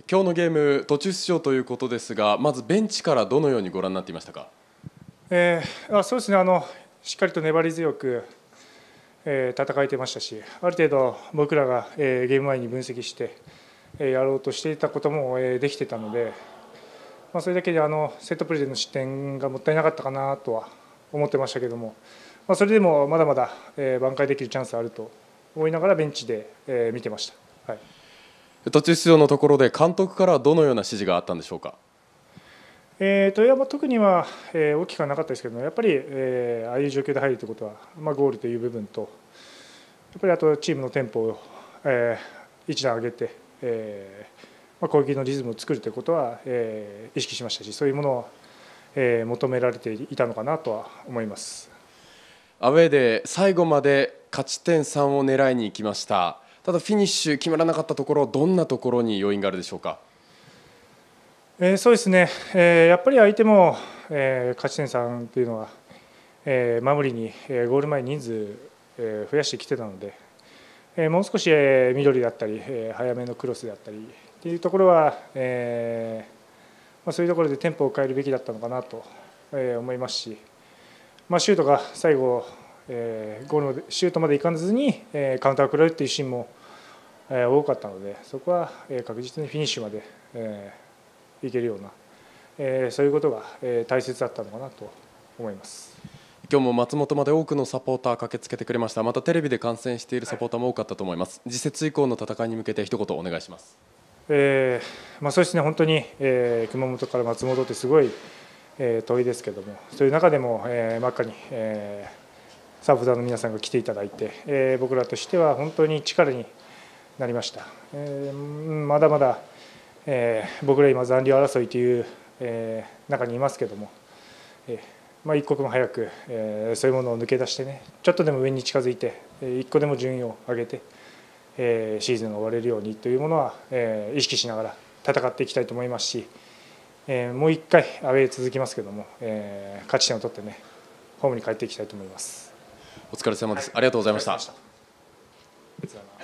今日のゲーム途中出場ということですが、まずベンチからどのようにご覧になっていましたか。 そうですね、しっかりと粘り強く、戦えてましたし、ある程度僕らが、ゲーム前に分析して、やろうとしていたことも、できてたので、それだけでセットプレーでの失点がもったいなかったかなとは思ってましたけども、それでもまだまだ、挽回できるチャンスあると思いながらベンチで、見てました。はい、 途中出場のところで監督からはどのような指示があったんでしょうか。 特には、大きくはなかったですけど、やっぱり、ああいう状況で入るということは、ゴールという部分と、やっぱりあとチームのテンポを、一段上げて、攻撃のリズムを作るということは、意識しましたし、そういうものを、求められていたのかなとは思います。 アウェーで最後まで勝ち点3を狙いに行きました。ただフィニッシュ決まらなかったところ、どんなところに要因があるでしょうか。 そうですね、やっぱり相手も、勝ち点3というのは、守りに、ゴール前人数、増やしてきてたので、もう少し、ミドルだったり、早めのクロスであったりというところは、そういうところでテンポを変えるべきだったのかなと、思いますし、シュートが最後、ゴールまでシュートまでいかずに、カウンターを食らうというシーンも、多かったので、そこは、確実にフィニッシュまで、いけるような、そういうことが、大切だったのかなと思います。 今日も松本まで多くのサポーター駆けつけてくれました。またテレビで観戦しているサポーターも多かったと思います。次節以降の戦いに向けて一言お願いします。 そうですね、本当に、熊本から松本ってすごい、遠いですけども、そういう中でも、真っ赤に、サポーターの皆さんが来ていただいて、僕らとしては本当に力になりました。まだまだ僕ら今残留争いという、中にいますけども、一刻も早く、そういうものを抜け出してね、ちょっとでも上に近づいて、一個でも順位を上げて、シーズンが終われるようにというものは、意識しながら戦っていきたいと思いますし、もう1回アウェー続きますけども、勝ち点を取ってね、ホームに帰っていきたいと思います。 お疲れ様です。ありがとうございました。